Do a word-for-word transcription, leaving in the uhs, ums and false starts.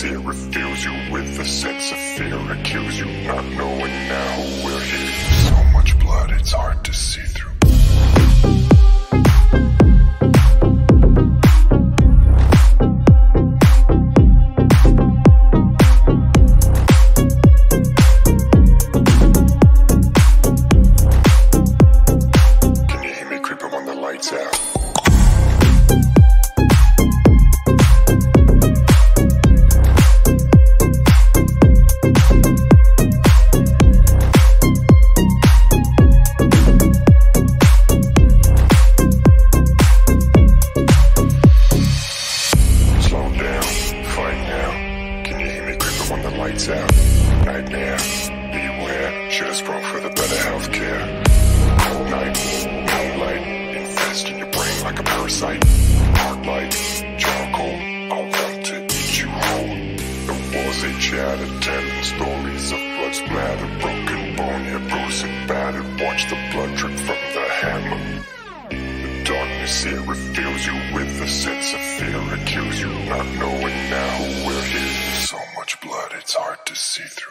fear. It fills you with a sense of fear. It kills you not knowing now who we're here. So much blood, it's hard to see through. Nightmare, beware, should've sprung for the better healthcare. Cold night, moonlight, infest in your brain like a parasite. Hard like charcoal, I want to eat you whole. The walls they chatter, telling stories of blood splatter, broken bone, hair bruised and battered. Watch the blood drip from the hammer. The darkness here, it fills you with a sense of fear. It kills you not knowing now who we're here. So much blood, it's hard to see through.